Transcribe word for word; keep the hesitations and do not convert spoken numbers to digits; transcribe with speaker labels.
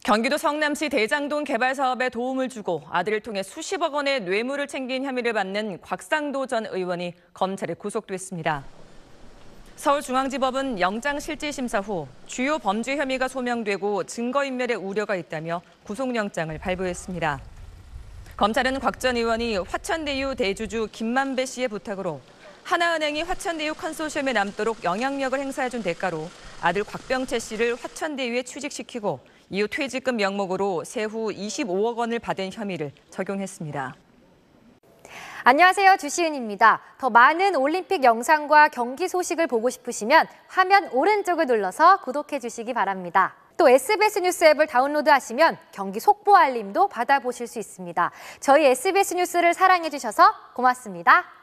Speaker 1: 경기도 성남시 대장동 개발 사업에 도움을 주고 아들을 통해 수십억 원의 뇌물을 챙긴 혐의를 받는 곽상도 전 의원이 검찰에 구속됐습니다. 서울중앙지법은 영장실질심사 후 주요 범죄 혐의가 소명되고 증거인멸의 우려가 있다며 구속영장을 발부했습니다. 검찰은 곽 전 의원이 화천대유 대주주 김만배 씨의 부탁으로 하나은행이 화천대유 컨소시엄에 남도록 영향력을 행사해준 대가로 아들 곽병채 씨를 화천대유에 취직시키고 이후 퇴직금 명목으로 세후 이십오억 원을 받은 혐의를 적용했습니다.
Speaker 2: 안녕하세요. 주시은입니다. 더 많은 올림픽 영상과 경기 소식을 보고 싶으시면 화면 오른쪽을 눌러서 구독해 주시기 바랍니다. 또 에스비에스 뉴스 앱을 다운로드하시면 경기 속보 알림도 받아보실 수 있습니다. 저희 에스비에스 뉴스를 사랑해 주셔서 고맙습니다.